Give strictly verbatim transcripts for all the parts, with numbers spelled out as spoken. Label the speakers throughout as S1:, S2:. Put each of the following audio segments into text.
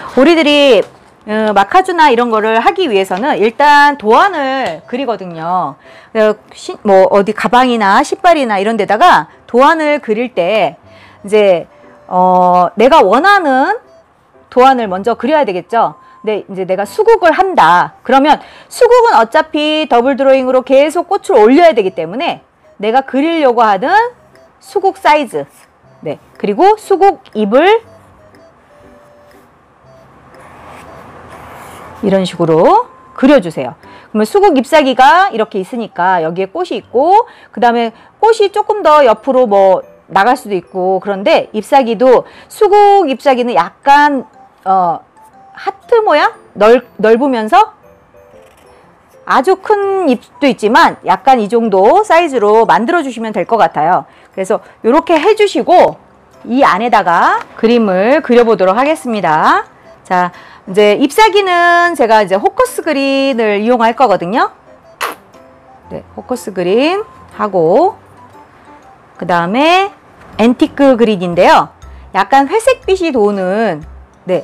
S1: 우리들이 어, 마카주나 이런 거를 하기 위해서는 일단 도안을 그리거든요. 어, 시, 뭐 어디 가방이나 신발이나 이런 데다가 도안을 그릴 때 이제 어, 내가 원하는 도안을 먼저 그려야 되겠죠. 근데 이제 내가 수국을 한다. 그러면 수국은 어차피 더블 드로잉으로 계속 꽃을 올려야 되기 때문에 내가 그리려고 하는 수국 사이즈, 네, 그리고 수국 잎을 이런 식으로 그려주세요. 그러면 수국 잎사귀가 이렇게 있으니까 여기에 꽃이 있고, 그 다음에 꽃이 조금 더 옆으로 뭐 나갈 수도 있고, 그런데 잎사귀도 수국 잎사귀는 약간 어 하트 모양? 넓, 넓으면서 아주 큰 잎도 있지만 약간 이 정도 사이즈로 만들어 주시면 될 것 같아요. 그래서 이렇게 해주시고 이 안에다가 그림을 그려보도록 하겠습니다. 자, 이제 잎사귀는 제가 이제 호커스 그린을 이용할 거거든요. 네, 호커스 그린 하고, 그 다음에 앤티크 그린인데요. 약간 회색빛이 도는, 네,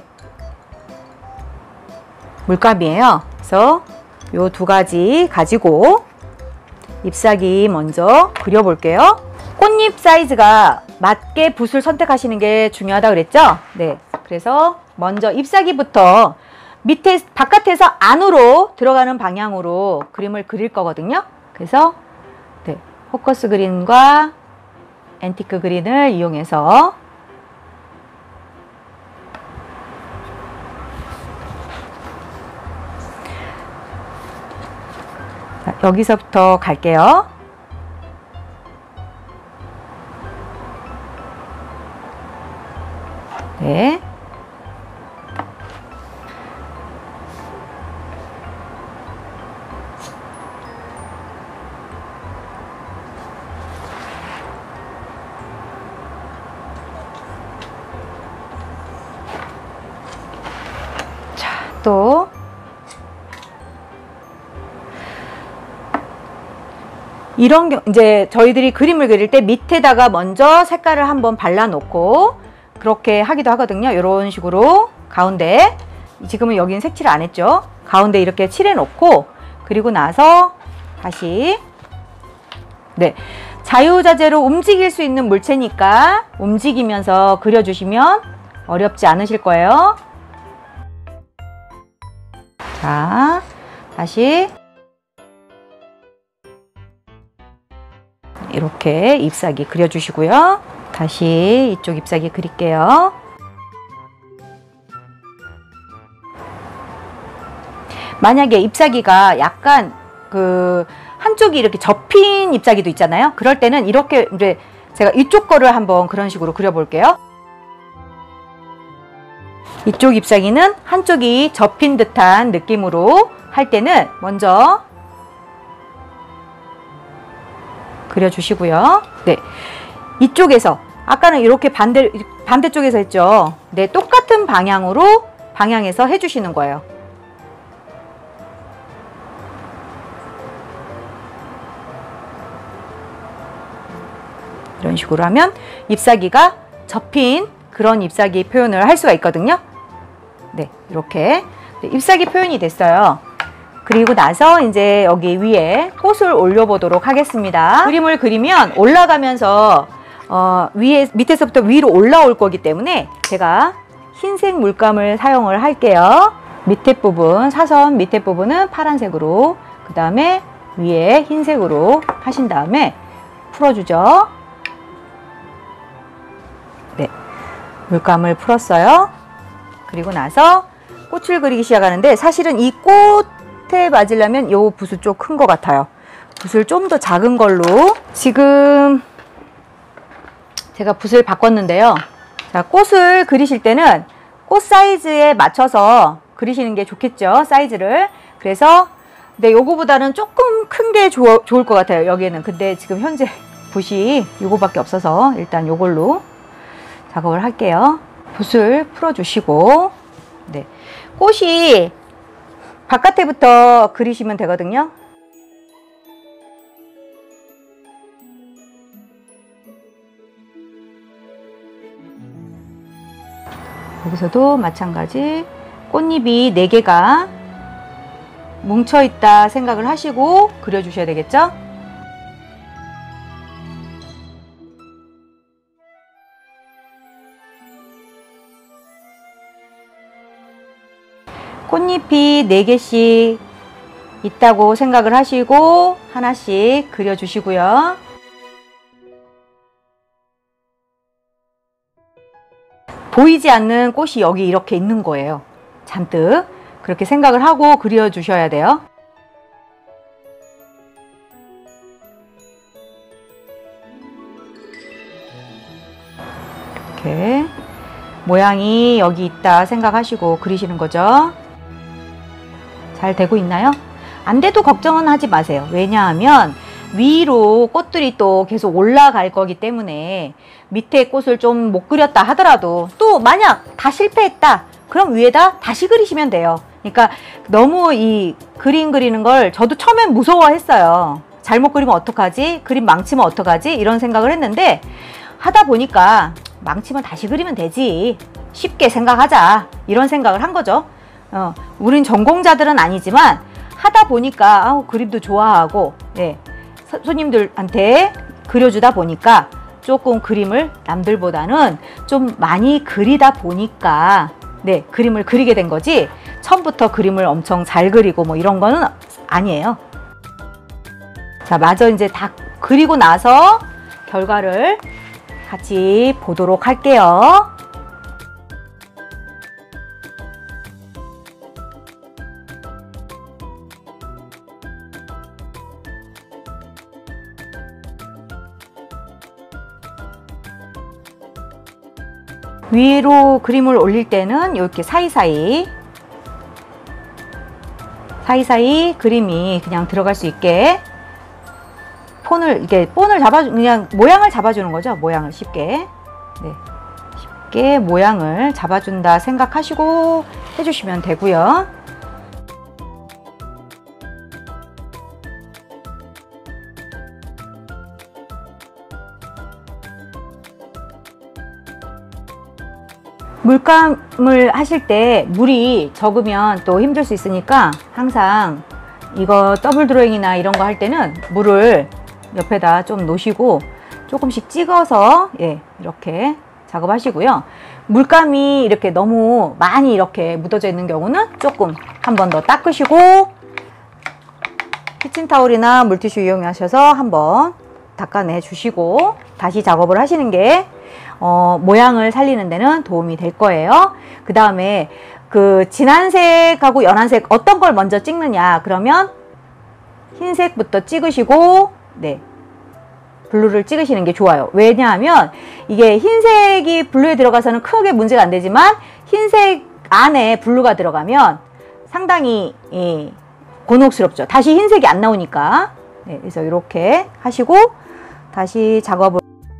S1: 물감이에요. 그래서 요 두 가지 가지고 잎사귀 먼저 그려볼게요. 꽃잎 사이즈가 맞게 붓을 선택하시는 게 중요하다 그랬죠? 네. 그래서 먼저 잎사귀부터 밑에, 바깥에서 안으로 들어가는 방향으로 그림을 그릴 거거든요. 그래서 네, 포커스 그린과 앤티크 그린을 이용해서 자, 여기서부터 갈게요. 네. 자, 또 이런 경, 이제 저희들이 그림을 그릴 때 밑에다가 먼저 색깔을 한번 발라 놓고 그렇게 하기도 하거든요. 이런 식으로 가운데, 지금은 여기는 색칠을 안 했죠. 가운데 이렇게 칠해 놓고, 그리고 나서 다시, 네, 자유자재로 움직일 수 있는 물체니까 움직이면서 그려주시면 어렵지 않으실 거예요. 자, 다시 이렇게 잎사귀 그려주시고요. 다시 이쪽 잎사귀 그릴게요. 만약에 잎사귀가 약간 그 한쪽이 이렇게 접힌 잎사귀도 있잖아요. 그럴 때는 이렇게 이제 제가 이쪽 거를 한번 그런 식으로 그려볼게요. 이쪽 잎사귀는 한쪽이 접힌 듯한 느낌으로 할 때는 먼저 그려주시고요. 네, 이쪽에서 아까는 이렇게 반대 반대쪽에서 했죠. 네, 똑같은 방향으로 방향에서 해주시는 거예요. 이런 식으로 하면 잎사귀가 접힌 그런 잎사귀 표현을 할 수가 있거든요. 네, 이렇게 네, 잎사귀 표현이 됐어요. 그리고 나서 이제 여기 위에 꽃을 올려보도록 하겠습니다. 그림을 그리면 올라가면서 어, 위에, 밑에서부터 위로 올라올 거기 때문에 제가 흰색 물감을 사용을 할게요. 밑에 부분, 사선 밑에 부분은 파란색으로, 그 다음에 위에 흰색으로 하신 다음에 풀어주죠. 네, 물감을 풀었어요. 그리고 나서 꽃을 그리기 시작하는데, 사실은 이 꽃에 맞으려면 요 붓은 좀 큰 것 같아요. 붓을 좀 더 작은 걸로, 지금 제가 붓을 바꿨는데요. 자, 꽃을 그리실 때는 꽃 사이즈에 맞춰서 그리시는 게 좋겠죠, 사이즈를. 그래서 근데 요거보다는 조금 큰 게 좋을 것 같아요, 여기에는. 근데 지금 현재 붓이 요거밖에 없어서 일단 요걸로 작업을 할게요. 붓을 풀어주시고, 네, 꽃이 바깥에부터 그리시면 되거든요. 여기서도 마찬가지 꽃잎이 네 개가 뭉쳐있다 생각을 하시고 그려주셔야 되겠죠? 꽃잎이 네 개씩 있다고 생각을 하시고 하나씩 그려주시고요. 보이지 않는 꽃이 여기 이렇게 있는 거예요. 잔뜩 그렇게 생각을 하고 그려주셔야 돼요. 이렇게 모양이 여기 있다 생각하시고 그리시는 거죠. 잘 되고 있나요? 안 돼도 걱정은 하지 마세요. 왜냐하면 위로 꽃들이 또 계속 올라갈 거기 때문에 밑에 꽃을 좀 못 그렸다 하더라도 또 만약 다 실패했다 그럼 위에다 다시 그리시면 돼요. 그러니까 너무 이 그림 그리는 걸 저도 처음엔 무서워했어요. 잘못 그리면 어떡하지? 그림 망치면 어떡하지? 이런 생각을 했는데 하다 보니까 망치면 다시 그리면 되지. 쉽게 생각하자. 이런 생각을 한 거죠. 어, 우린 전공자들은 아니지만 하다 보니까 아우, 그림도 좋아하고 예, 서, 손님들한테 그려주다 보니까 조금 그림을 남들보다는 좀 많이 그리다 보니까 네, 그림을 그리게 된 거지 처음부터 그림을 엄청 잘 그리고 뭐 이런 거는 아니에요. 자, 마저 이제 다 그리고 나서 결과를 같이 보도록 할게요. 위로 그림을 올릴 때는 이렇게 사이사이 사이사이 그림이 그냥 들어갈 수 있게 폰을 이게 본을 잡아주 그냥 모양을 잡아주는 거죠. 모양을 쉽게 네, 쉽게 모양을 잡아준다 생각하시고 해주시면 되고요. 물감을 하실 때 물이 적으면 또 힘들 수 있으니까 항상 이거 더블 드로잉이나 이런 거 할 때는 물을 옆에다 좀 놓으시고 조금씩 찍어서 예, 이렇게 작업하시고요. 물감이 이렇게 너무 많이 이렇게 묻어져 있는 경우는 조금 한 번 더 닦으시고 키친타올이나 물티슈 이용하셔서 한번 닦아내 주시고 다시 작업을 하시는 게 어, 모양을 살리는 데는 도움이 될 거예요. 그 다음에 그 진한색하고 연한색 어떤 걸 먼저 찍느냐 그러면 흰색부터 찍으시고 네, 블루를 찍으시는 게 좋아요. 왜냐하면 이게 흰색이 블루에 들어가서는 크게 문제가 안 되지만 흰색 안에 블루가 들어가면 상당히 예, 곤혹스럽죠. 다시 흰색이 안 나오니까. 네, 그래서 이렇게 하시고 다시 작업을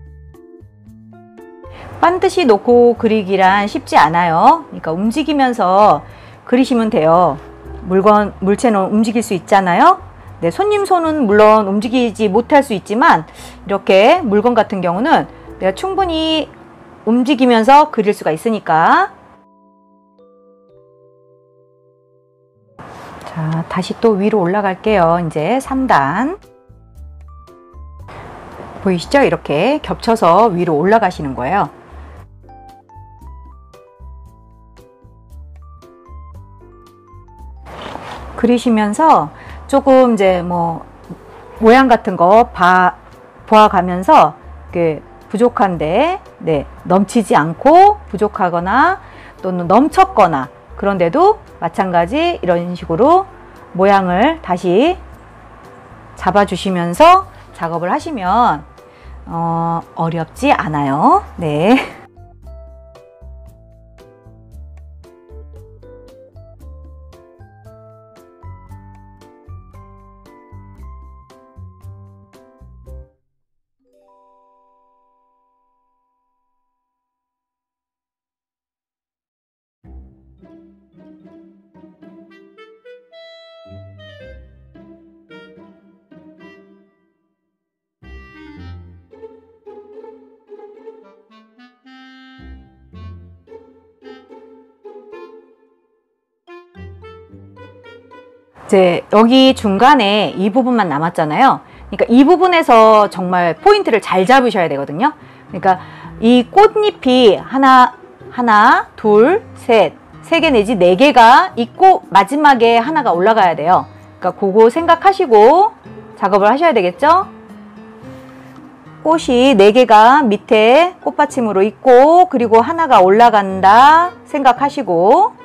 S1: 반드시 놓고 그리기란 쉽지 않아요. 그러니까 움직이면서 그리시면 돼요. 물건, 물체는 움직일 수 있잖아요. 네, 손님 손은 물론 움직이지 못할 수 있지만 이렇게 물건 같은 경우는 내가 충분히 움직이면서 그릴 수가 있으니까. 자, 다시 또 위로 올라갈게요. 이제 삼 단. 보이시죠? 이렇게 겹쳐서 위로 올라가시는 거예요. 그리시면서 조금 이제 뭐 모양 같은 거 봐, 보아가면서 그 부족한데 네, 넘치지 않고 부족하거나 또는 넘쳤거나 그런데도 마찬가지 이런 식으로 모양을 다시 잡아주시면서 작업을 하시면 어, 어렵지 않아요. 네. 이제 여기 중간에 이 부분만 남았잖아요. 그러니까 이 부분에서 정말 포인트를 잘 잡으셔야 되거든요. 그러니까 이 꽃잎이 하나, 하나, 둘, 셋, 세 개 내지 네 개가 있고 마지막에 하나가 올라가야 돼요. 그러니까 그거 생각하시고 작업을 하셔야 되겠죠? 꽃이 네 개가 밑에 꽃받침으로 있고 그리고 하나가 올라간다 생각하시고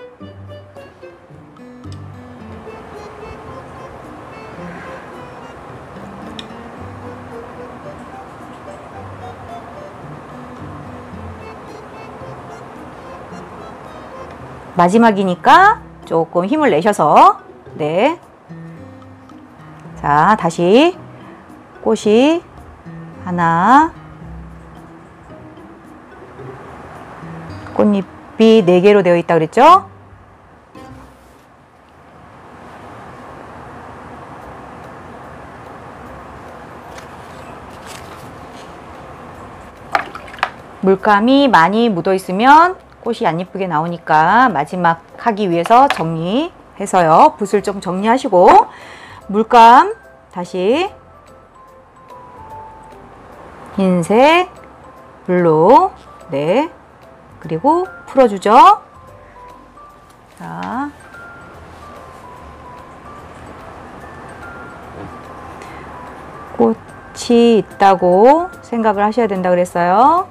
S1: 마지막이니까 조금 힘을 내셔서 네. 자, 다시 꽃이 하나 꽃잎이 네 개로 되어 있다 그랬죠? 물감이 많이 묻어 있으면 꽃이 안 예쁘게 나오니까 마지막 하기 위해서 정리해서요. 붓을 좀 정리하시고 물감 다시 흰색, 블루, 네, 그리고 풀어주죠. 자, 꽃이 있다고 생각을 하셔야 된다 그랬어요.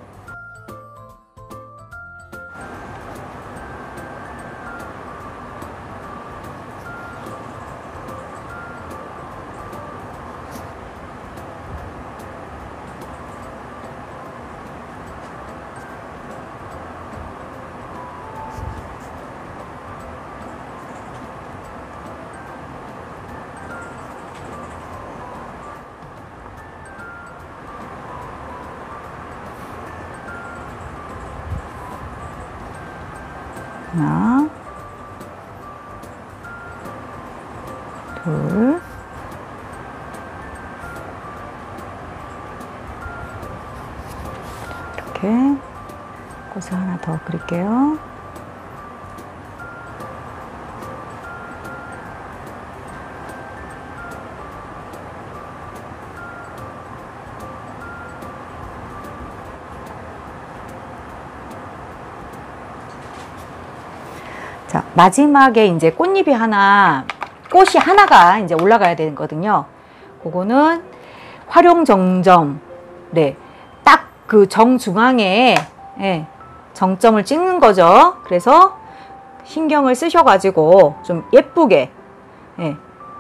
S1: 하나, 둘, 이렇게 꽃을 하나 더 그릴게요. 자, 마지막에 이제 꽃잎이 하나, 꽃이 하나가 이제 올라가야 되거든요. 그거는 활용정점, 네, 딱 그 정중앙에 예, 정점을 찍는 거죠. 그래서 신경을 쓰셔가지고 좀 예쁘게 예,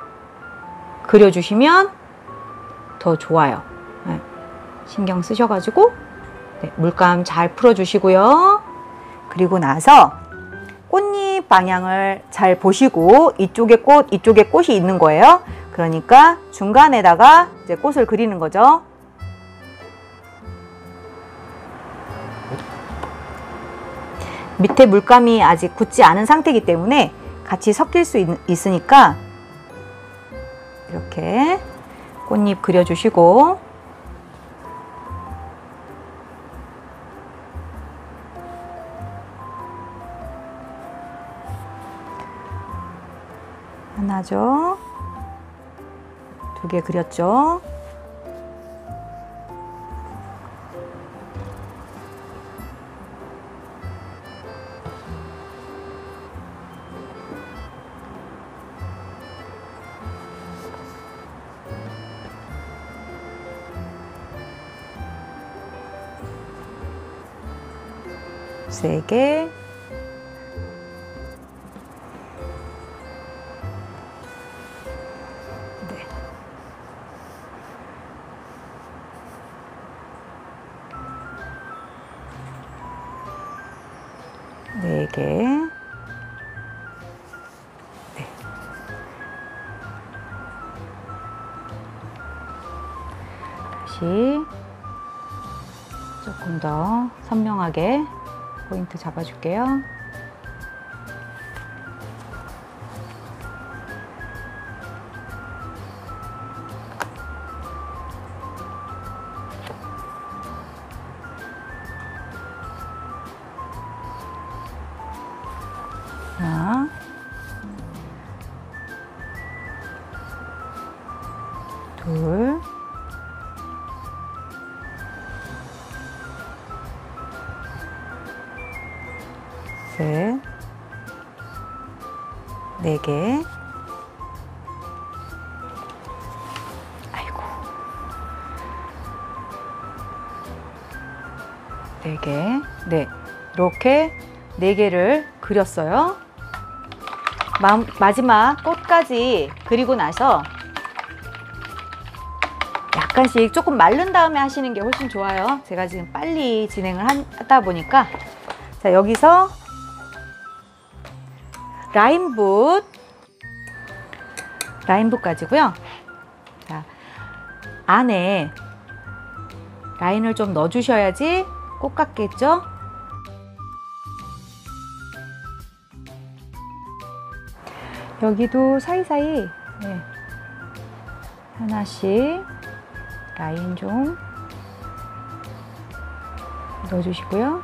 S1: 그려주시면 더 좋아요. 예, 신경 쓰셔가지고 네, 물감 잘 풀어주시고요. 그리고 나서 꽃잎 방향을 잘 보시고 이쪽에 꽃, 이쪽에 꽃이 있는 거예요. 그러니까 중간에다가 이제 꽃을 그리는 거죠. 밑에 물감이 아직 굳지 않은 상태이기 때문에 같이 섞일 수 있, 있으니까 이렇게 꽃잎 그려주시고 하나죠. 두 개 그렸죠. 세 개. 네 개. 네. 다시 조금 더 선명하게 포인트 잡아줄게요. 자, 둘, 셋, 네 개. 아이고. 네 개. 네. 이렇게 네 개를 그렸어요. 마, 마지막 꽃까지 그리고 나서 약간씩 조금 마른 다음에 하시는 게 훨씬 좋아요. 제가 지금 빨리 진행을 하다 보니까. 자, 여기서 라인붓, 라인붓까지고요. 자, 안에 라인을 좀 넣어 주셔야지 꽃 같겠죠? 여기도 사이사이 네, 하나씩 라인 좀 넣어주시고요.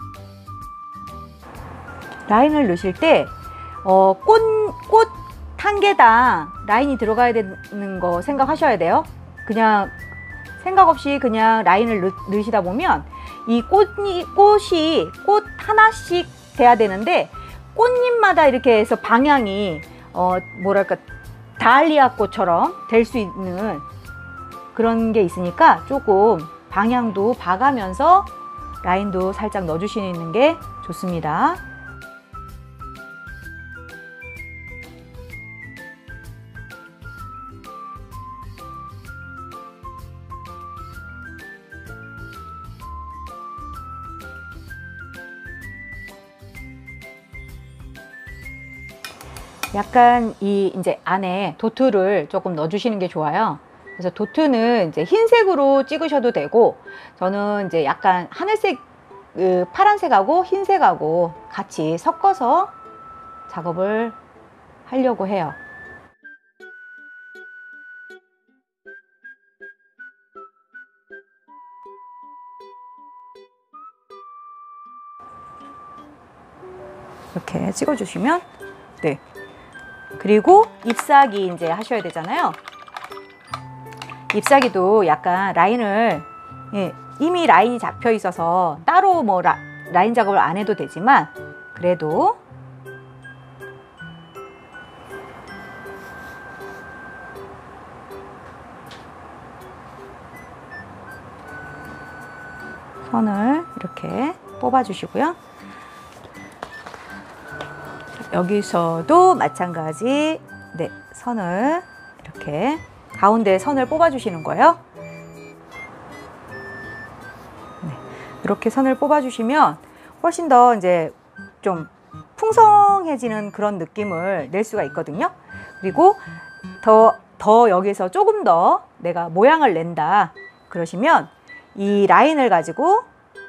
S1: 라인을 넣으실 때 어, 꽃, 꽃 한 개당 라인이 들어가야 되는 거 생각하셔야 돼요. 그냥 생각 없이 그냥 라인을 넣, 넣으시다 보면 이 꽃이, 꽃이 꽃 하나씩 돼야 되는데 꽃잎마다 이렇게 해서 방향이 어, 뭐랄까 다알리아 꽃처럼 될 수 있는 그런 게 있으니까 조금 방향도 봐가면서 라인도 살짝 넣어주시는 게 좋습니다. 약간 이 이제 안에 도트를 조금 넣어주시는 게 좋아요. 그래서 도트는 이제 흰색으로 찍으셔도 되고, 저는 이제 약간 하늘색, 그 파란색하고 흰색하고 같이 섞어서 작업을 하려고 해요. 이렇게 찍어주시면 네. 그리고 잎사귀 이제 하셔야 되잖아요. 잎사귀도 약간 라인을 예, 이미 라인이 잡혀 있어서 따로 뭐 라, 라인 작업을 안 해도 되지만 그래도 선을 이렇게 뽑아 주시고요. 여기서도 마찬가지 네, 선을 이렇게 가운데 선을 뽑아 주시는 거예요. 네, 이렇게 선을 뽑아 주시면 훨씬 더 이제 좀 풍성해지는 그런 느낌을 낼 수가 있거든요. 그리고 더, 더 여기서 조금 더 내가 모양을 낸다 그러시면 이 라인을 가지고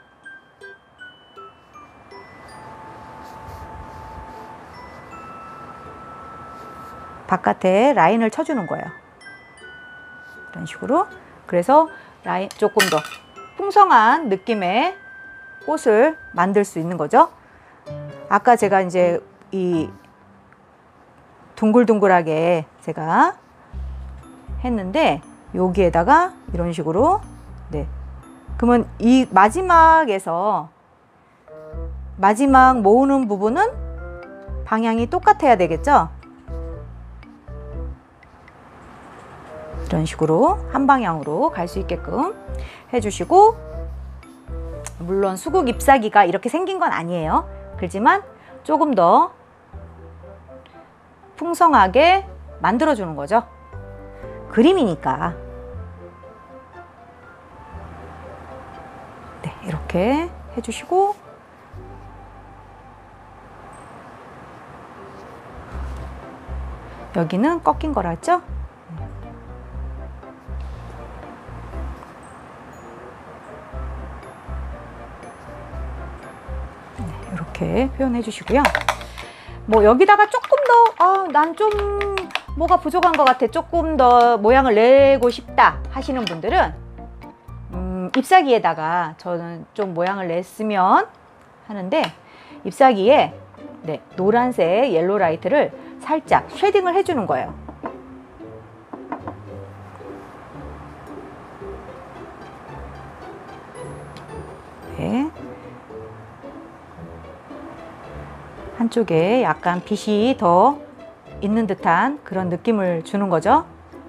S1: 바깥에 라인을 쳐주는 거예요. 이런 식으로. 그래서 라인 조금 더 풍성한 느낌의 꽃을 만들 수 있는 거죠. 아까 제가 이제 이 둥글둥글하게 제가 했는데 여기에다가 이런 식으로 네. 그러면 이 마지막에서 마지막 모으는 부분은 방향이 똑같아야 되겠죠. 이런 식으로 한 방향으로 갈 수 있게끔 해주시고, 물론 수국 잎사귀가 이렇게 생긴 건 아니에요. 그렇지만 조금 더 풍성하게 만들어주는 거죠. 그림이니까. 네, 이렇게 해주시고, 여기는 꺾인 거라 했죠? 이렇게 표현해 주시고요. 뭐 여기다가 조금 더 아, 난 좀 뭐가 부족한 것 같아, 조금 더 모양을 내고 싶다 하시는 분들은 음, 잎사귀에다가 저는 좀 모양을 냈으면 하는데, 잎사귀에 네, 노란색 옐로 라이트를 살짝 쉐딩을 해주는 거예요. 이렇게 한쪽에 약간 빛이 더 있는 듯한 그런 느낌을 주는 거죠.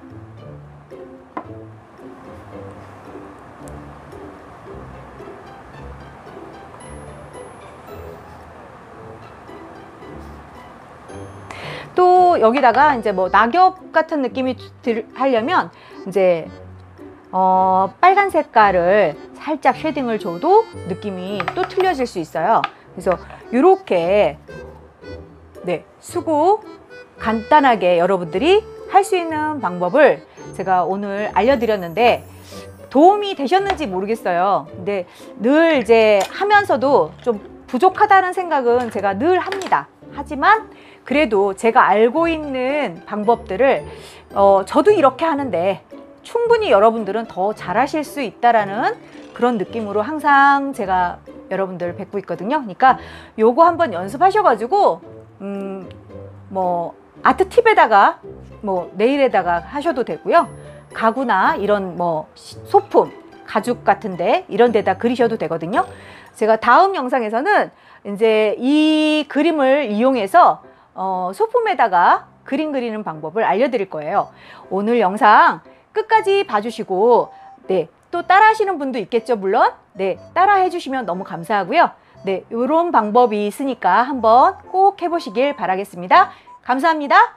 S1: 또 여기다가 이제 뭐 낙엽 같은 느낌이 들, 하려면 이제 어, 빨간 색깔을 살짝 쉐딩을 줘도 느낌이 또 틀려질 수 있어요. 그래서 이렇게 네, 수국 간단하게 여러분들이 할 수 있는 방법을 제가 오늘 알려드렸는데 도움이 되셨는지 모르겠어요. 근데 늘 이제 하면서도 좀 부족하다는 생각은 제가 늘 합니다. 하지만 그래도 제가 알고 있는 방법들을 어, 저도 이렇게 하는데 충분히 여러분들은 더 잘하실 수 있다라는 그런 느낌으로 항상 제가 여러분들 뵙고 있거든요. 그러니까 요거 한번 연습하셔가지고 음, 뭐 아트 팁에다가 뭐 네일에다가 하셔도 되고요. 가구나 이런 뭐 소품, 가죽 같은데 이런 데다 그리셔도 되거든요. 제가 다음 영상에서는 이제 이 그림을 이용해서 어, 소품에다가 그림 그리는 방법을 알려드릴 거예요. 오늘 영상 끝까지 봐주시고 네, 또 따라 하시는 분도 있겠죠, 물론. 네, 따라 해주시면 너무 감사하고요. 네, 이런 방법이 있으니까 한번 꼭 해보시길 바라겠습니다. 감사합니다.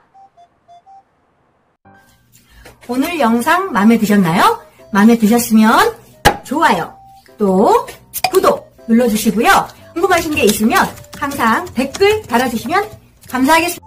S1: 오늘 영상 마음에 드셨나요? 마음에 드셨으면 좋아요, 또 구독 눌러주시고요. 궁금하신 게 있으면 항상 댓글 달아주시면 감사하겠습니다.